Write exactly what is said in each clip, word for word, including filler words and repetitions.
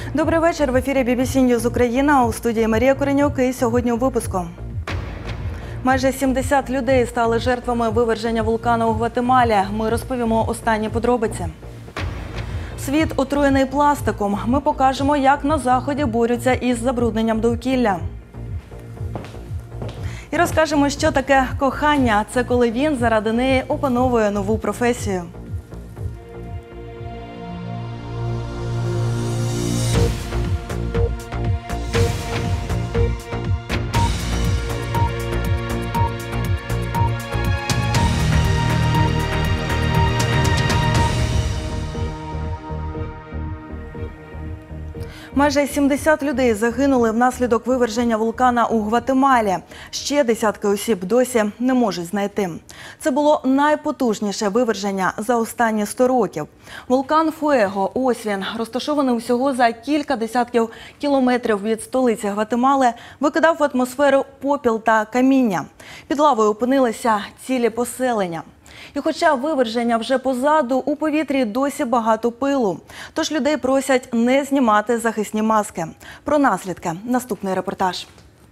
Добрий вечір. В ефірі бі бі сі News Україна. У студії Марія Коренюк. І сьогодні у випуску. Майже сімдесят людей стали жертвами виверження вулкану у Гватемалі. Ми розповімо останні подробиці. Світ отруєний пластиком. Ми покажемо, як на Заході борються із забрудненням довкілля. І розкажемо, що таке кохання. Це коли він заради неї опановує нову професію. Майже сімдесят людей загинули внаслідок виверження вулкана у Гватемалі. Ще десятки осіб досі не можуть знайти. Це було найпотужніше виверження за останні сто років. Вулкан Фуего, ось він, розташований усього за кілька десятків кілометрів від столиці Гватемали, викидав в атмосферу попіл та каміння. Під лавою опинилися цілі поселення. І хоча виверження вже позаду, у повітрі досі багато пилу. Тож людей просять не знімати захисні маски. Про наслідки – наступний репортаж.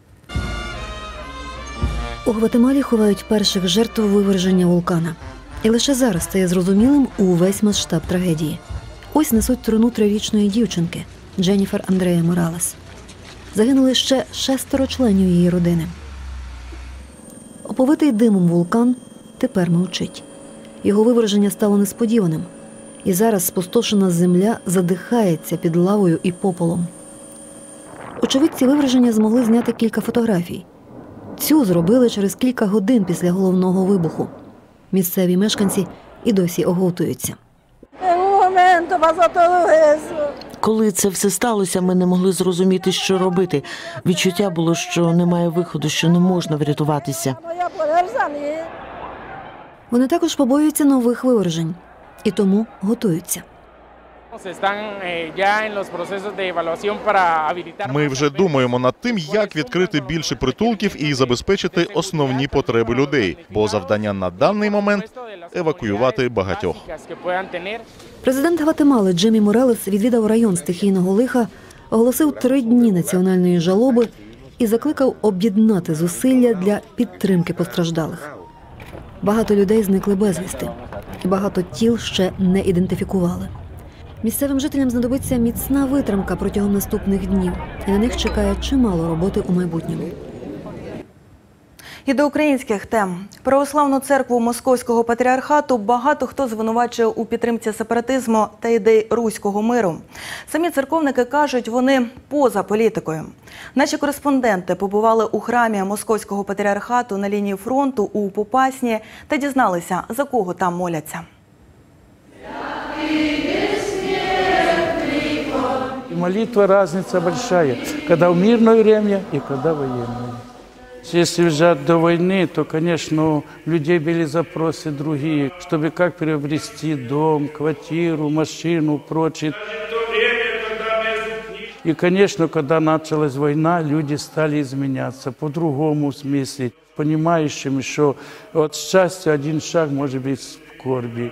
У Гватемалі ховають перших жертв виверження вулкана. І лише зараз стає зрозумілим увесь масштаб трагедії. Ось несуть труну трирічної дівчинки – Дженніфер Андрея Моралес. Загинули ще шестеро членів її родини. Оповитий димом вулкан тепер мовчить. Його виверження стало несподіваним. І зараз спустошена земля задихається під лавою і попелом. Очевидці виверження змогли зняти кілька фотографій. Цю зробили через кілька годин після головного вибуху. Місцеві мешканці і досі оговтуються. Коли це все сталося, ми не могли зрозуміти, що робити. Відчуття було, що немає виходу, що не можна врятуватися. Вони також побоюються нових вивержень. І тому готуються. Ми вже думаємо над тим, як відкрити більше притулків і забезпечити основні потреби людей. Бо завдання на даний момент – евакуювати багатьох. Президент Гватемали Джиммі Моралес відвідав район стихійного лиха, оголосив три дні національної жалоби і закликав об'єднати зусилля для підтримки постраждалих. Багато людей зникли безвісти, і багато тіл ще не ідентифікували. Місцевим жителям знадобиться міцна витримка протягом наступних днів, і на них чекає чимало роботи у майбутньому. І до українських тем. Православну церкву Московського патріархату багато хто звинувачує у підтримці сепаратизму та ідей руського миру. Самі церковники кажуть, вони поза політикою. Наші кореспонденти побували у храмі Московського патріархату на лінії фронту у Попасні та дізналися, за кого там моляться. Молитва разница большая, когда в мирное время и когда военное. Если взять до войны, то, конечно, у людей были запросы другие, чтобы как приобрести дом, квартиру, машину, прочее. И, конечно, когда началась война, люди стали изменяться по-другому смысле, понимающими, что от счастья один шаг может быть скорби.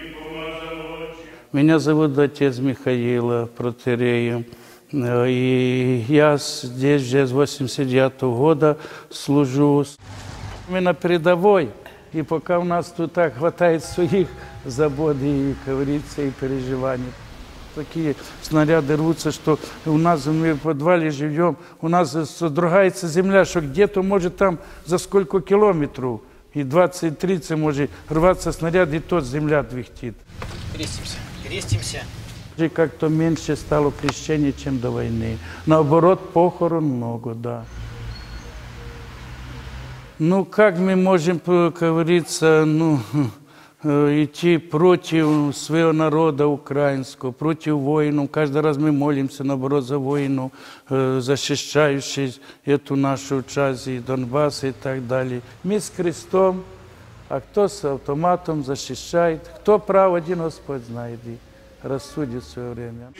Меня зовут отец Михаила, протоиерея. И я здесь уже с восемьдесят девятого года служу. Мы на передовой, и пока у нас тут так хватает своих забот и, как говорится, и переживаний. Такие снаряды рвутся, что у нас, мы в подвале живем, у нас содрогается земля, что где-то может там за сколько километров, и двадцать-тридцать может рваться снаряд, и тот земля двихтит. Крестимся, крестимся. Как-то меньше стало крещений, чем до войны. Наоборот, похорон много, да. Ну, как мы можем, как говорится, ну, идти против своего народа украинского, против воинов. Каждый раз мы молимся, наоборот, за воинов, защищающих эту нашу часть, и Донбасс, и так далее. Мы с крестом, а кто с автоматом защищает. Кто прав, один Господь знает. Рассудит в свое время.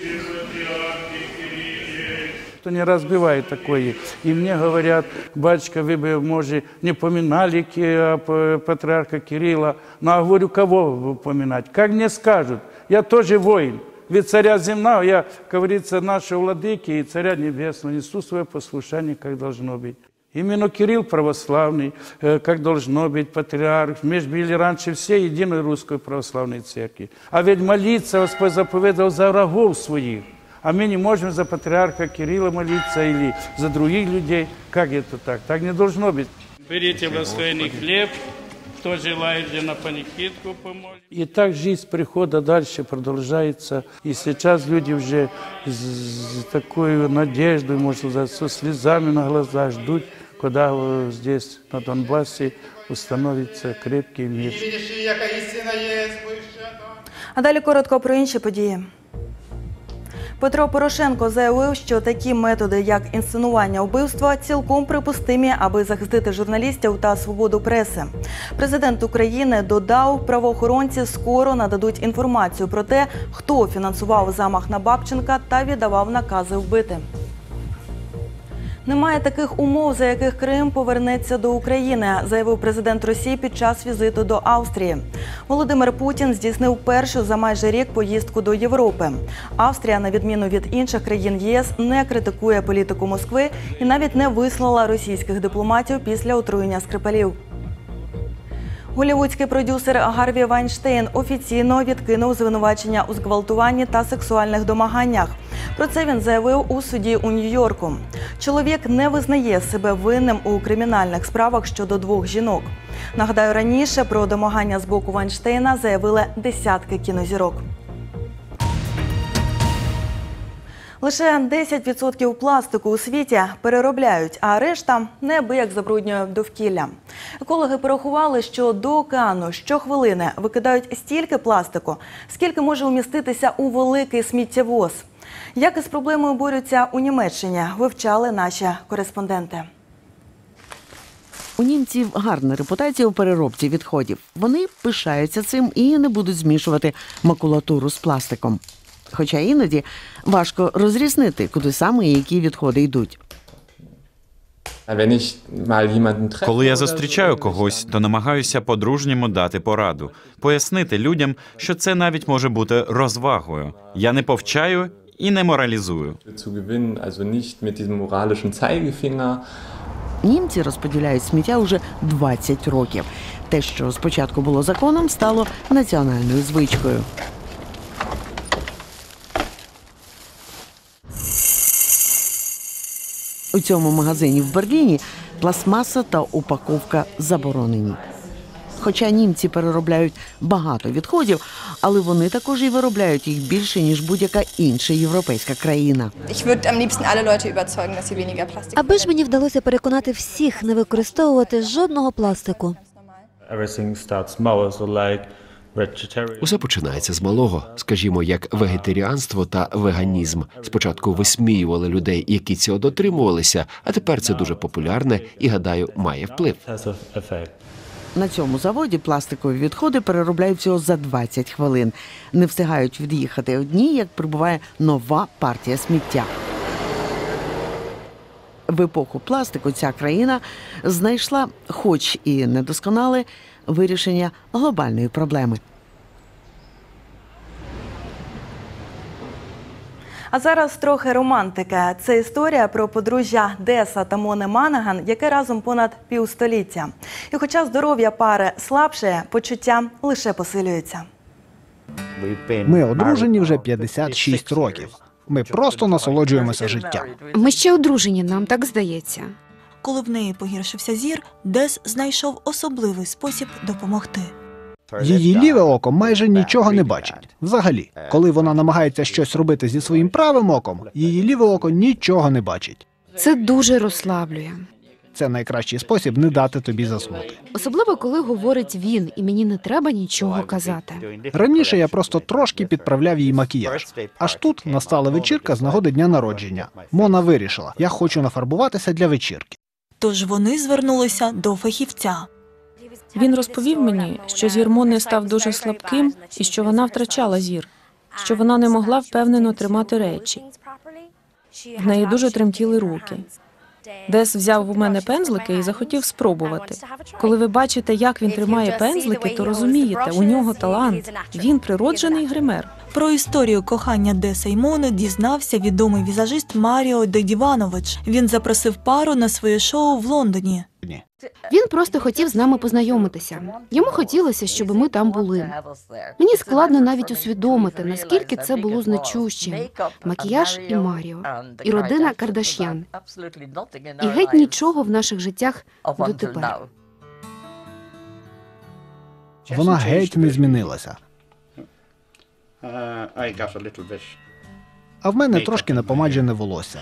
Кто не разбивает такое. И мне говорят, батюшка, вы бы, может, не поминали патриарха Кирилла. Ну, а говорю, кого поминать? Как мне скажут? Я тоже воин. Ведь царя земного, я, как говорится, наши владыки и царя небесного несу свое послушание, как должно быть. Именно Кирилл православный, как должно быть, патриарх. Мы же были раньше все единой русской православной церкви. А ведь молиться Господь заповедал за врагов своих. А мы не можем за патриарха Кирилла молиться или за других людей. Как это так? Так не должно быть. Берите благословенный хлеб. Кто желает, где на панихидку помолить. И так жизнь прихода дальше продолжается. И сейчас люди уже с такой надеждой, можно сказать, со слезами на глазах ждут, когда здесь, на Донбассе, установится крепкий мир. А далі коротко про інші події. Петро Порошенко заявив, що такі методи, як інсценування вбивства, цілком припустимі, аби захистити журналістів та свободу преси. Президент України додав, правоохоронці скоро нададуть інформацію про те, хто фінансував замах на Бабченка та віддавав накази вбити. Немає таких умов, за яких Крим повернеться до України, заявив президент Росії під час візиту до Австрії. Володимир Путін здійснив першу за майже рік поїздку до Європи. Австрія, на відміну від інших країн ЄС, не критикує політику Москви і навіть не вислала російських дипломатів після отруєння Скрипалів. Голлівудський продюсер Гарві Вайнштейн офіційно відкинув звинувачення у зґвалтуванні та сексуальних домаганнях. Про це він заявив у суді у Нью-Йорку. Чоловік не визнає себе винним у кримінальних справах щодо двох жінок. Нагадаю, раніше про домагання з боку Вайнштейна заявили десятки кінозірок. Лише десять відсотків пластику у світі переробляють, а решта неабияк забруднює довкілля. Екологи порахували, що до океану щохвилини викидають стільки пластику, скільки може уміститися у великий сміттєвоз. Як із проблемою борються у Німеччині, вивчали наші кореспонденти. У німців гарна репутація у переробці відходів. Вони пишаються цим і не будуть змішувати макулатуру з пластиком. Хоча іноді важко розрізнити, куди саме і які відходи йдуть. Коли я зустрічаю когось, то намагаюся по-дружньому дати пораду. Пояснити людям, що це навіть може бути розвагою. Я не повчаю і не моралізую. Німці розподіляють сміття уже двадцять років. Те, що спочатку було законом, стало національною звичкою. У цьому магазині в Берліні пластмаса та упаковка заборонені. Хоча німці переробляють багато відходів, але вони також і виробляють їх більше, ніж будь-яка інша європейська країна. Аби ж мені вдалося переконати всіх не використовувати жодного пластику. Усе починається з малого, скажімо, як вегетаріанство та веганізм. Спочатку висміювали людей, які цього дотримувалися, а тепер це дуже популярне і, гадаю, має вплив. На цьому заводі пластикові відходи переробляють всього за двадцять хвилин. Не встигають від'їхати одні, як прибуває нова партія сміття. В епоху пластику ця країна знайшла, хоч і недосконале, вирішення глобальної проблеми. А зараз трохи романтики. Це історія про подружжя Деса та Мони Манаган, яке разом понад півстоліття. І хоча здоров'я пари слабшає, почуття лише посилюються. Ми одружені вже п'ятдесят шість років. Ми просто насолоджуємося життям. Ми ще одружені, нам так здається. Коли в неї погіршився зір, Дес знайшов особливий спосіб допомогти. Її ліве око майже нічого не бачить. Взагалі, коли вона намагається щось робити зі своїм правим оком, її ліве око нічого не бачить. Це дуже розслаблює. Це найкращий спосіб не дати тобі заснути. Особливо, коли говорить він, і мені не треба нічого казати. Раніше я просто трошки підправляв їй макіяж. Аж тут настала вечірка з нагоди дня народження. Мона вирішила, я хочу нафарбуватися для вечірки. Тож вони звернулися до фахівця. Він розповів мені, що зір Мони став дуже слабким і що вона втрачала зір, що вона не могла впевнено тримати речі. В неї дуже тремтіли руки. Дес взяв у мене пензлики і захотів спробувати. Коли ви бачите, як він тримає пензлики, то розумієте, у нього талант. Він природжений гример. Про історію кохання Деса й Мони дізнався відомий візажист Маріо Дедіванович. Він запросив пару на своє шоу в Лондоні. Він просто хотів з нами познайомитися. Йому хотілося, щоб ми там були. Мені складно навіть усвідомити, наскільки це було значущим. Макіяж і Маріо, і родина Кардаш'ян. І геть нічого в наших життях дотепер. Вона геть не змінилася. А в мене трошки напомаджене волосся.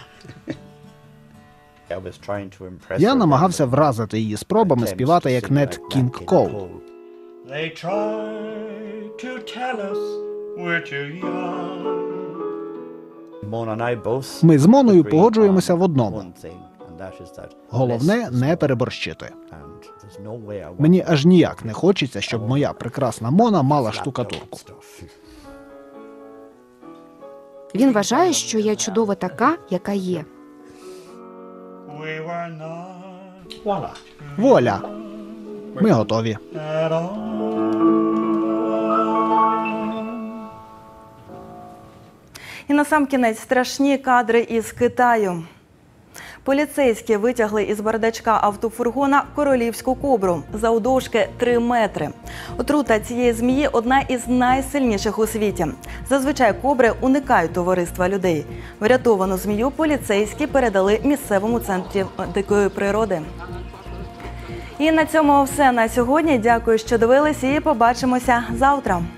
Я намагався вразити її спробами співати як Нет Кінг Кол. Ми з Моною погоджуємося в одному. Головне – не переборщити. Мені аж ніяк не хочеться, щоб моя прекрасна Мона мала штукатурку. Він вважає, що я чудова така, яка є. Вуаля! Ми готові. І насамкінець страшні кадри із Китаю. Поліцейські витягли із бардачка автофургона королівську кобру завдовжки три метри. Отрута цієї змії – одна із найсильніших у світі. Зазвичай кобри уникають товариства людей. Врятовану змію поліцейські передали місцевому центру дикої природи. І на цьому все на сьогодні. Дякую, що дивились, і побачимося завтра.